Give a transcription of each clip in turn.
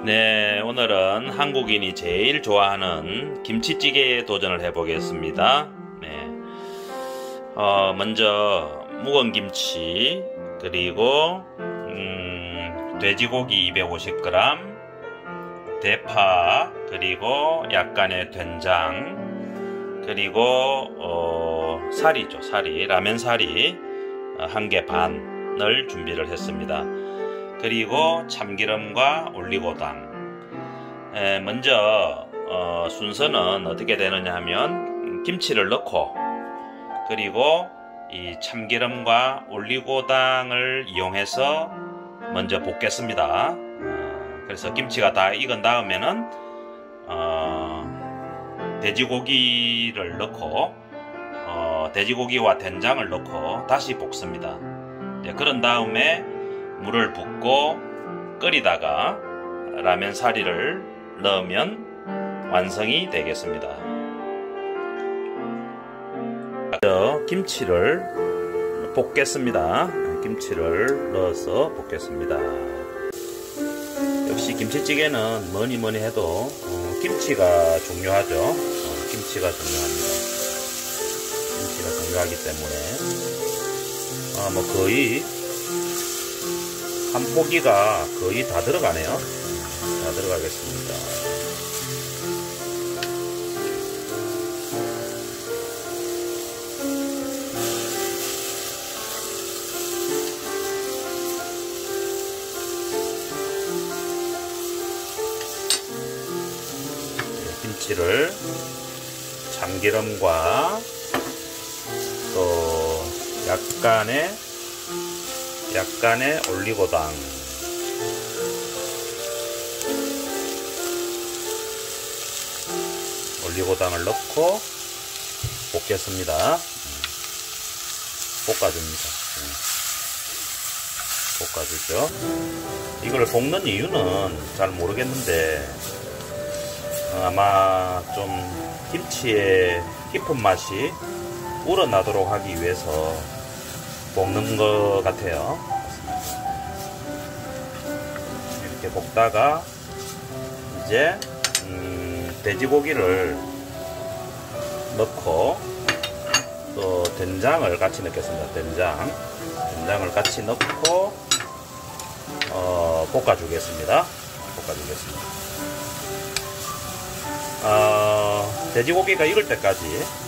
네, 오늘은 한국인이 제일 좋아하는 김치찌개에 도전을 해보겠습니다. 네, 먼저 묵은 김치, 그리고 돼지고기 250g, 대파, 그리고 약간의 된장, 그리고 사리죠, 사리, 라면 사리 1개 반을 준비를 했습니다. 그리고 참기름과 올리고당. 먼저 순서는 어떻게 되느냐 하면 김치를 넣고, 그리고 이 참기름과 올리고당을 이용해서 먼저 볶겠습니다. 그래서 김치가 다 익은 다음에는 돼지고기를 넣고 돼지고기와 된장을 넣고 다시 볶습니다. 그런 다음에 물을 붓고 끓이다가 라면 사리를 넣으면 완성이 되겠습니다. 먼저 김치를 볶겠습니다. 김치를 넣어서 볶겠습니다. 역시 김치찌개는 뭐니 해도 김치가 중요하죠. 김치가 중요합니다. 김치가 중요하기 때문에 뭐 거의 한 포기가 거의 다 들어가네요. 다 들어가겠습니다. 김치를 참기름과 또 약간의 올리고당을 넣고 볶겠습니다. 볶아줍니다. 볶아주죠. 이걸 볶는 이유는 잘 모르겠는데 아마 좀 김치의 깊은 맛이 우러나도록 하기 위해서 볶는 것 같아요. 이렇게 볶다가 이제 돼지고기를 넣고 또 된장을 같이 넣겠습니다. 된장을 같이 넣고 볶아주겠습니다. 돼지고기가 익을 때까지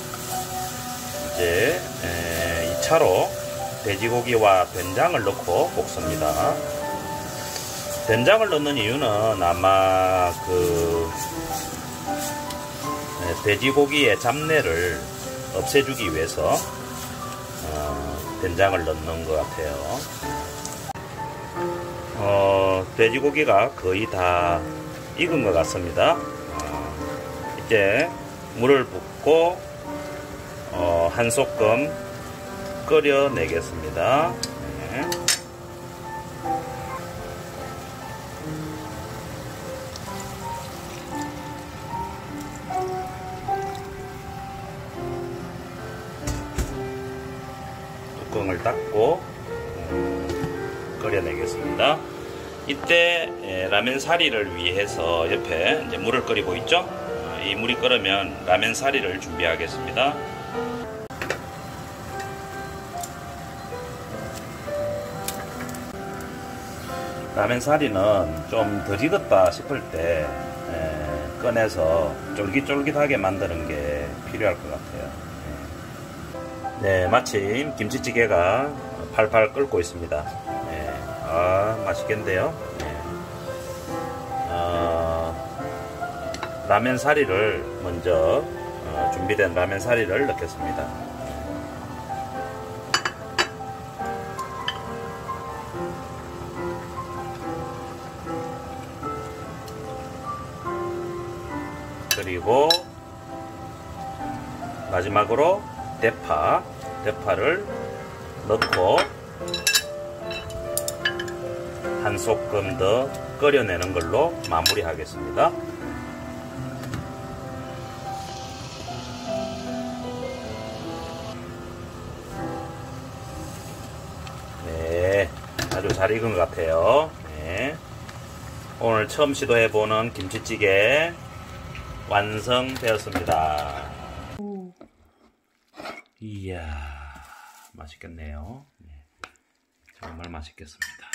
이제 2차로 돼지고기와 된장을 넣고 볶습니다. 된장을 넣는 이유는 아마 돼지고기의 잡내를 없애주기 위해서 된장을 넣는 것 같아요. 돼지고기가 거의 다 익은 것 같습니다. 이제 물을 붓고 한 소끔 끓여내겠습니다. 네. 뚜껑을 닫고 끓여내겠습니다. 이때 라면 사리를 위해서 옆에 이제 물을 끓이고 있죠. 이 물이 끓으면 라면 사리를 준비하겠습니다. 라면 사리는 좀 덜 익었다 싶을 때 꺼내서 쫄깃쫄깃하게 만드는 게 필요할 것 같아요. 네, 마침 김치찌개가 팔팔 끓고 있습니다. 맛있겠는데요. 라면 사리를 먼저 준비된 라면 사리를 넣겠습니다. 그리고 마지막으로 대파를 넣고 한 소끔 더 끓여내는 걸로 마무리하겠습니다. 네, 아주 잘 익은 것 같아요. 네. 오늘 처음 시도해보는 김치찌개 완성되었습니다. 이야, 맛있겠네요. 네, 정말 맛있겠습니다.